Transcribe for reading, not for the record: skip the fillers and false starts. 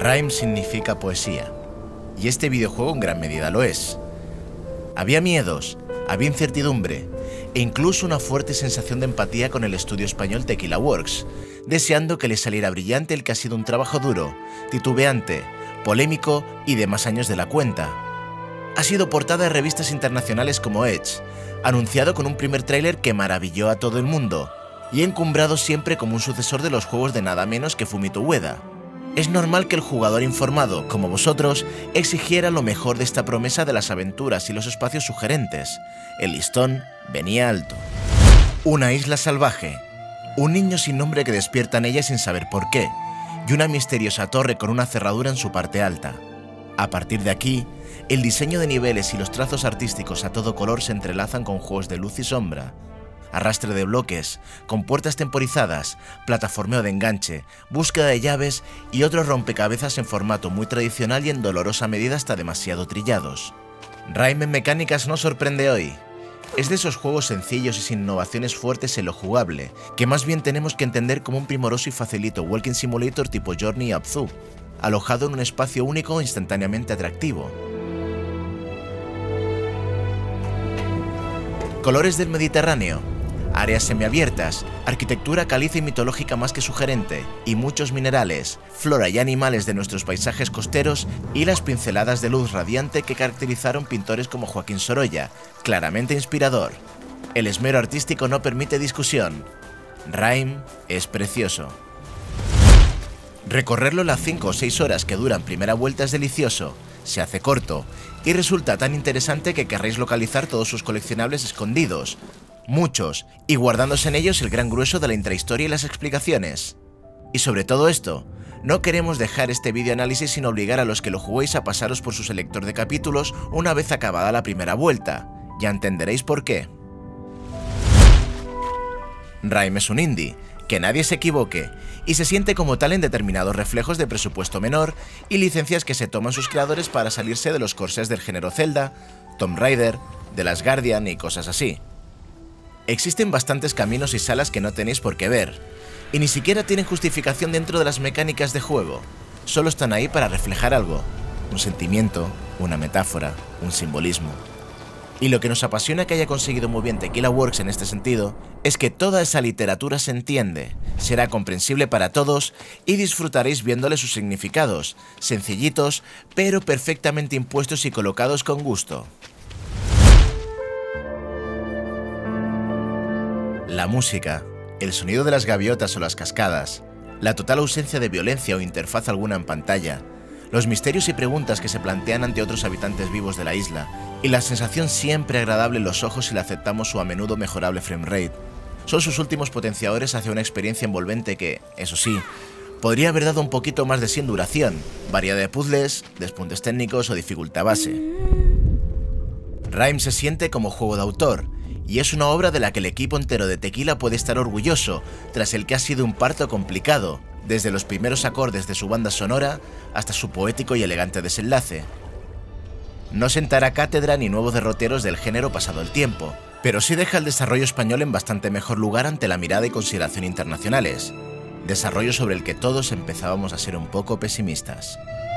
Rime significa poesía, y este videojuego en gran medida lo es. Había miedos, había incertidumbre, e incluso una fuerte sensación de empatía con el estudio español Tequila Works, deseando que le saliera brillante el que ha sido un trabajo duro, titubeante, polémico y de más años de la cuenta. Ha sido portada de revistas internacionales como Edge, anunciado con un primer tráiler que maravilló a todo el mundo, y encumbrado siempre como un sucesor de los juegos de nada menos que Fumito Ueda. Es normal que el jugador informado, como vosotros, exigiera lo mejor de esta promesa de las aventuras y los espacios sugerentes. El listón venía alto. Una isla salvaje, un niño sin nombre que despierta en ella sin saber por qué, y una misteriosa torre con una cerradura en su parte alta. A partir de aquí, el diseño de niveles y los trazos artísticos a todo color se entrelazan con juegos de luz y sombra, arrastre de bloques, con puertas temporizadas, plataformeo de enganche, búsqueda de llaves y otros rompecabezas en formato muy tradicional y en dolorosa medida hasta demasiado trillados. Rime en mecánicas no sorprende hoy. Es de esos juegos sencillos y sin innovaciones fuertes en lo jugable, que más bien tenemos que entender como un primoroso y facilito walking simulator tipo Journey y Abzu, alojado en un espacio único e instantáneamente atractivo. Colores del Mediterráneo, áreas semiabiertas, arquitectura caliza y mitológica más que sugerente, y muchos minerales, flora y animales de nuestros paisajes costeros y las pinceladas de luz radiante que caracterizaron pintores como Joaquín Sorolla, claramente inspirador. El esmero artístico no permite discusión. Rime es precioso. Recorrerlo las 5 o 6 horas que duran primera vuelta es delicioso, se hace corto, y resulta tan interesante que querréis localizar todos sus coleccionables escondidos, muchos, y guardándose en ellos el gran grueso de la intrahistoria y las explicaciones. Y sobre todo esto, no queremos dejar este videoanálisis sin obligar a los que lo juguéis a pasaros por su selector de capítulos una vez acabada la primera vuelta, ya entenderéis por qué. Rime es un indie, que nadie se equivoque, y se siente como tal en determinados reflejos de presupuesto menor y licencias que se toman sus creadores para salirse de los corsés del género Zelda, Tomb Raider, The Last Guardian y cosas así. Existen bastantes caminos y salas que no tenéis por qué ver, y ni siquiera tienen justificación dentro de las mecánicas de juego, solo están ahí para reflejar algo, un sentimiento, una metáfora, un simbolismo. Y lo que nos apasiona que haya conseguido muy bien Tequila Works en este sentido es que toda esa literatura se entiende, será comprensible para todos y disfrutaréis viéndole sus significados, sencillitos pero perfectamente impuestos y colocados con gusto. La música, el sonido de las gaviotas o las cascadas, la total ausencia de violencia o interfaz alguna en pantalla, los misterios y preguntas que se plantean ante otros habitantes vivos de la isla, y la sensación siempre agradable en los ojos si le aceptamos su a menudo mejorable framerate, son sus últimos potenciadores hacia una experiencia envolvente que, eso sí, podría haber dado un poquito más de sí en duración, variedad de puzzles, despuntes técnicos o dificultad base. Rime se siente como juego de autor, y es una obra de la que el equipo entero de Tequila puede estar orgulloso, tras el que ha sido un parto complicado, desde los primeros acordes de su banda sonora hasta su poético y elegante desenlace. No sentará cátedra ni nuevos derroteros del género pasado el tiempo, pero sí deja el desarrollo español en bastante mejor lugar ante la mirada y consideración internacionales, desarrollo sobre el que todos empezábamos a ser un poco pesimistas.